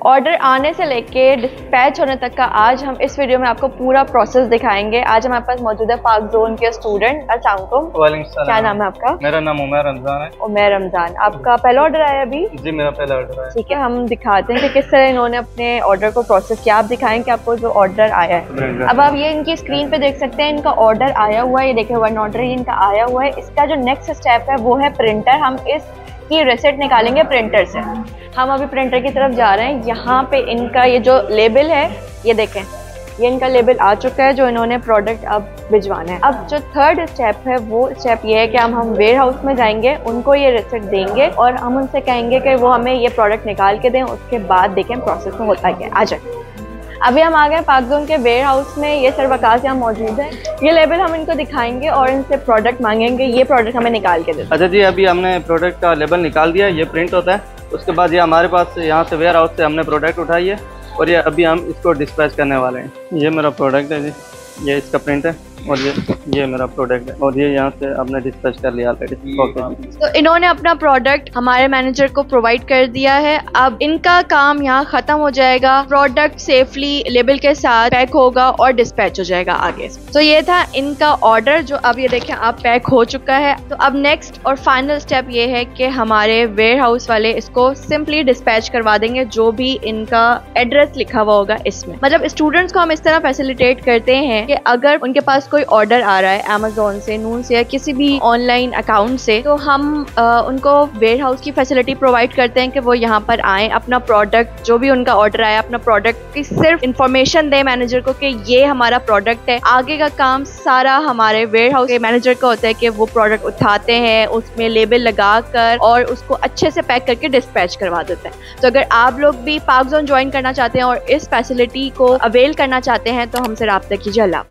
Order आने से लेके डिस्पैच होने तक का आज हम इस वीडियो में आपको पूरा प्रोसेस दिखाएंगे। आज हमारे पास मौजूद है पाक जोन के स्टूडेंट। अस्सलाम वालेकुम। क्या नाम है आपका? मेरा नाम उमर रमजान है। उमर रमजान, आपका पहला ऑर्डर आया अभी? जी मेरा पहला ऑर्डर आया। ठीक है, हम दिखाते हैं कि किस तरह इन्होंने अपने ऑर्डर को प्रोसेस किया। आप दिखाएं कि आपको जो ऑर्डर आया है। अब आप ये इनकी स्क्रीन पे देख सकते हैं, इनका ऑर्डर आया हुआ है। ये देखें, वन ऑर्डर इनका आया हुआ है। इसका जो नेक्स्ट स्टेप है वो है प्रिंटर। हम इसकी रिसिप्ट निकालेंगे प्रिंटर से। हम अभी प्रिंटर की तरफ जा रहे हैं। यहाँ पे इनका ये जो लेबल है, ये देखें, ये इनका लेबल आ चुका है जो इन्होंने प्रोडक्ट अब भिजवाना है। अब जो थर्ड स्टेप है वो स्टेप ये है कि हम वेयर हाउस में जाएंगे, उनको ये रिसिप्ट देंगे और हम उनसे कहेंगे कि वो हमें ये प्रोडक्ट निकाल के दें। उसके बाद देखें प्रोसेस में होता क्या। आ जाए, अभी हम आ गए पाक जोन के वेयर हाउस में। ये सर वकास यहाँ मौजूद है। ये लेबल हम इनको दिखाएंगे और इनसे प्रोडक्ट मांगेंगे, ये प्रोडक्ट हमें निकाल के दे। अच्छा जी, अभी हमने प्रोडक्ट का लेबल निकाल दिया, ये प्रिंट होता है। उसके बाद ये हमारे पास यहाँ से वेयर हाउस से हमने प्रोडक्ट उठाई है और ये अभी हम इसको डिस्पैच करने वाले हैं। ये मेरा प्रोडक्ट है जी, ये इसका प्रिंट है और ये मेरा प्रोडक्ट है और ये यहाँ से आपने डिस्पैच कर लिया ऑलरेडी। तो इन्होंने अपना प्रोडक्ट हमारे मैनेजर को प्रोवाइड कर दिया है। अब इनका काम यहाँ खत्म हो जाएगा। प्रोडक्ट सेफली लेबल के साथ पैक होगा और डिस्पैच हो जाएगा आगे। तो ये था इनका ऑर्डर जो अब ये देखें आप पैक हो चुका है। तो अब नेक्स्ट और फाइनल स्टेप ये है कि हमारे वेयर हाउस वाले इसको सिंपली डिस्पैच करवा देंगे, जो भी इनका एड्रेस लिखा हुआ होगा इसमें। मतलब स्टूडेंट्स को हम इस तरह फैसिलिटेट करते हैं कि अगर उनके पास कोई ऑर्डर आ रहा है अमेज़न से, नून से या किसी भी ऑनलाइन अकाउंट से, तो हम उनको वेयर हाउस की फैसिलिटी प्रोवाइड करते हैं कि वो यहाँ पर आएँ, अपना प्रोडक्ट जो भी उनका ऑर्डर आया, अपना प्रोडक्ट की सिर्फ इंफॉर्मेशन दें मैनेजर को कि ये हमारा प्रोडक्ट है। आगे का काम सारा हमारे वेयर हाउस के मैनेजर का होता है कि वो प्रोडक्ट उठाते हैं, उसमें लेबल लगा कर और उसको अच्छे से पैक करके डिस्पैच करवा देते हैं। तो अगर आप लोग भी पाक जोन ज्वाइन करना चाहते हैं और इस फैसिलिटी को अवेल करना चाहते हैं तो हमसे राब्ता कीजिए। अल्लाह।